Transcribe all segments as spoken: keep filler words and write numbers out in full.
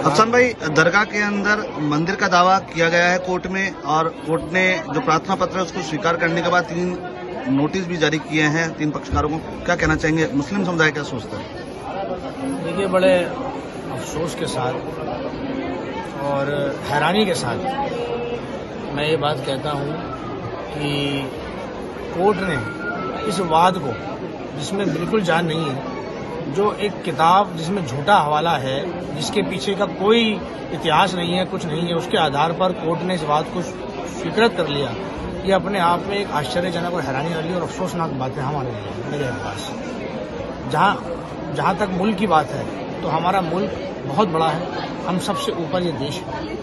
अफसान भाई, दरगाह के अंदर मंदिर का दावा किया गया है कोर्ट में, और कोर्ट ने जो प्रार्थना पत्र है उसको स्वीकार करने के बाद तीन नोटिस भी जारी किए हैं तीन पक्षकारों को। क्या कहना चाहेंगे, मुस्लिम समुदाय क्या सोचता है? देखिए, बड़े अफसोस के साथ और हैरानी के साथ मैं ये बात कहता हूँ कि कोर्ट ने इस वाद को, जिसमें बिल्कुल जान नहीं है, जो एक किताब जिसमें झूठा हवाला है, जिसके पीछे का कोई इतिहास नहीं है, कुछ नहीं है, उसके आधार पर कोर्ट ने इस बात को स्वीकृत कर लिया। ये अपने आप में एक आश्चर्यजनक और हैरानी वाली और अफसोसनाक बात है हमारे लिए, मेरे पास। जहाँ जहाँ तक मुल्क की बात है तो हमारा मुल्क बहुत बड़ा है, हम सबसे ऊपर ये देश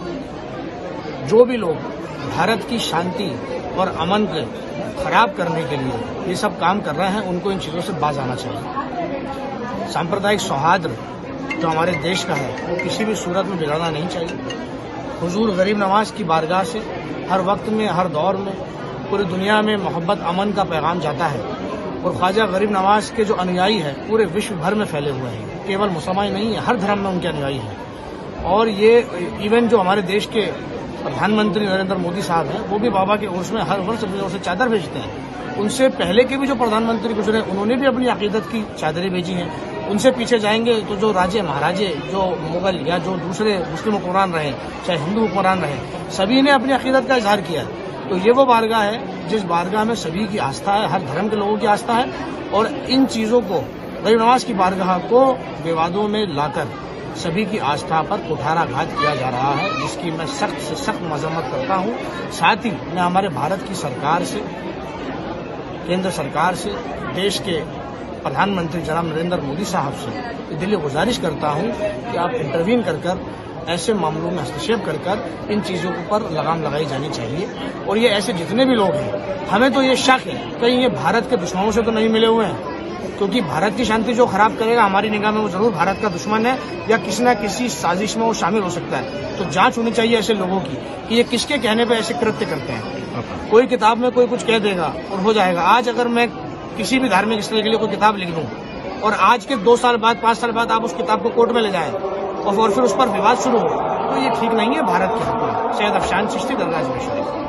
है। जो भी लोग भारत की शांति और अमन को खराब करने के लिए ये सब काम कर रहे हैं, उनको इन चीज़ों से बाज आना चाहिए। सांप्रदायिक सौहार्द जो हमारे देश का है वो किसी भी सूरत में बिगड़ना नहीं चाहिए। हुजूर गरीब नवाज की बारगाह से हर वक्त में, हर दौर में पूरी दुनिया में मोहब्बत अमन का पैगाम जाता है, और ख्वाजा गरीब नवाज के जो अनुयायी हैं पूरे विश्व भर में फैले हुए हैं। केवल मुसलमान नहीं है, हर धर्म में उनके अनुयायी हैं। और ये इवन जो हमारे देश के प्रधानमंत्री नरेंद्र मोदी साहब हैं, वो भी बाबा के उर्स में हर वर्ष अपनी ओर से चादर भेजते हैं। उनसे पहले के भी जो प्रधानमंत्री गुजरे, उन्होंने भी अपनी अकीदत की चादरें भेजी हैं। उनसे पीछे जाएंगे तो जो राजे महाराजे, जो मुगल या जो दूसरे मुस्लिम हुक्मरान रहे, चाहे हिंदू हुक्मरान रहे, सभी ने अपनी अकीदत का इजहार किया। तो ये वो बारगाह है जिस बारगाह में सभी की आस्था है, हर धर्म के लोगों की आस्था है। और इन चीजों को, गरीब नवाज की बारगाह को विवादों में लाकर सभी की आस्था पर कुठाराघात किया जा रहा है, जिसकी मैं सख्त से सख्त मजम्मत करता हूँ। साथ ही मैं हमारे भारत की सरकार से, केंद्र सरकार से, देश के प्रधानमंत्री जनाब नरेंद्र मोदी साहब से दिली गुजारिश करता हूं कि आप इंटरवीन कर कर ऐसे मामलों में हस्तक्षेप कर कर इन चीज़ों पर लगाम लगाई जानी चाहिए। और ये ऐसे जितने भी लोग हैं, हमें तो ये शक है कहीं ये भारत के दुश्मनों से तो नहीं मिले हुए हैं, क्योंकि भारत की शांति जो खराब करेगा हमारी निगाह में वो जरूर भारत का दुश्मन है, या किसी न किसी साजिश में वो शामिल हो सकता है। तो जांच होनी चाहिए ऐसे लोगों की कि ये किसके कहने पर ऐसे कृत्य करते हैं। कोई किताब में कोई कुछ कह देगा और हो जाएगा। आज अगर मैं किसी भी धार्मिक स्थल के लिए कोई किताब लिख दूं और आज के दो साल बाद, पांच साल बाद आप उस किताब को कोर्ट में ले जाएं और फिर उस पर विवाद शुरू हो, तो ये ठीक नहीं है भारत के हक में। सैयद अफशान चिश्ती, दरगाह शरीफ।